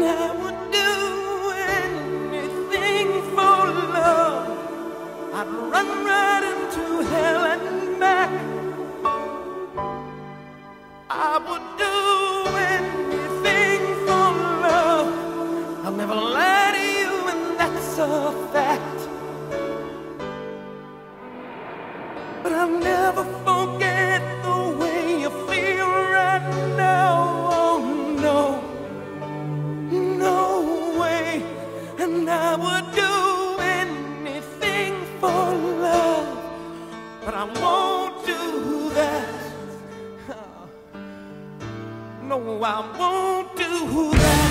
I would do anything for love. I'd run right into hell and back. I would do anything for love. I'll never lie to you, and that's a fact. But I'll never forget the way you feel right now. Oh no, no way. And I would do anything for love, but I won't do that. No, I won't do that.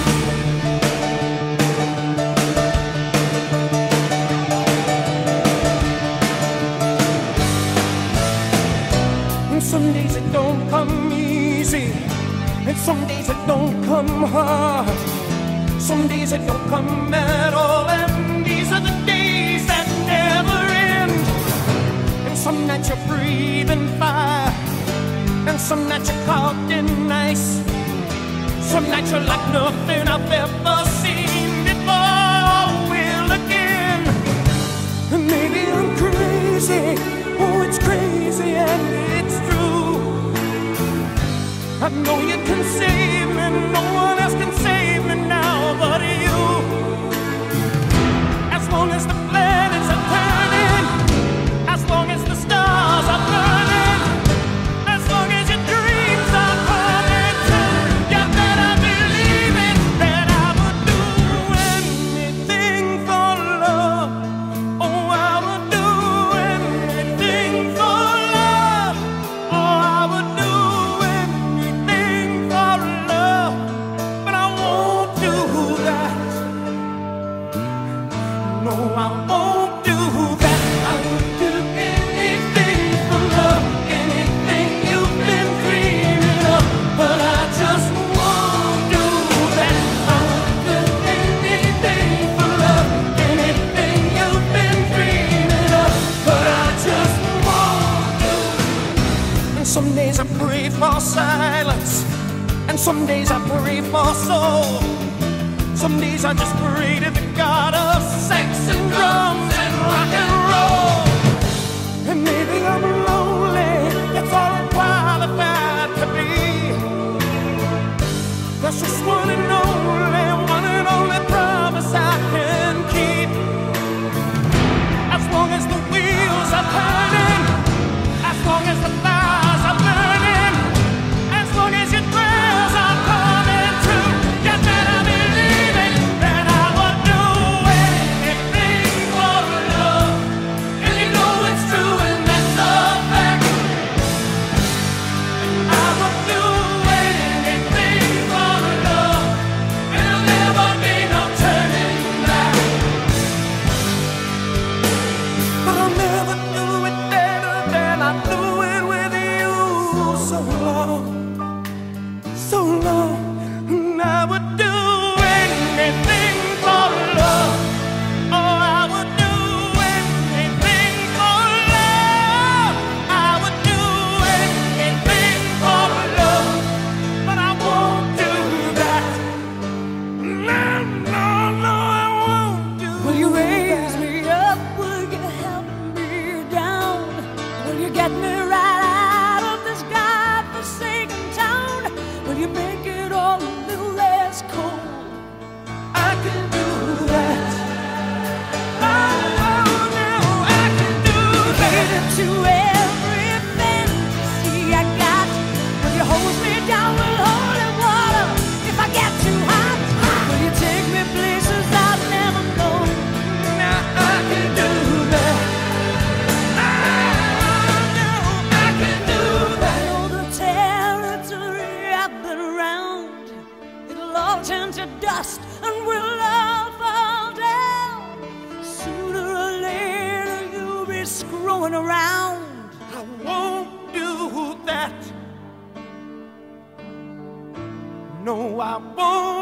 And some days it don't come easy, and some days it don't come hard. Some days it don't come at all, and these are the days that never end. And some nights you're breathing fire, and some nights you're caught in ice. Some nights you're like nothing I've ever seen before or will again. And maybe I'm crazy, oh it's crazy and it's true. I know you can save me, no one else can save me now but you. As long as the planets are turning, as long as the stars are burning, as long as your dreams are coming true, you better believe it, that I would do anything for love. Oh, I would do anything for love. Oh, I would do anything for love, but I won't do that. No, I won't do that. I would do anything for love, anything you've been dreaming of, but I just won't do that. I would do anything for love, anything you've been dreaming of, but I just won't do. And some days I pray for silence, and some days I pray for soul. Some days I just pray to the God of sex and drums and rock and roll. And maybe I'm lonely, that's all I'm qualified to be. That's just one and only promise I can keep. As long as the wheels are turning, as long as the fires are burning, as long as your prayers are coming true, you better believe it, that I would do anything for love. And you know it's true, and that's a fact. I would do anything for love, and there'll never be no turning back. But I'll never do it better than I do it with you. So long, so long, and I would do anything for love. Oh, I would do anything for love. I would do anything for love, but I won't do that. No, no, no, I won't do that. Will you raise me up? Will you help me down? Will you get me right out of this godforsaken town? Will you make it all a little less cold? I can do that. Oh, no, I can do that. To every fantasy I got, will you hold me down with holy water if I get too hot? Will you take me places I've never known? Now I can do that. Oh, no, I can do that. I know the territory I've been around, it'll all turn to dust and we'll all fall down. Sooner or later you'll be screwing around. I won't do that. No, I won't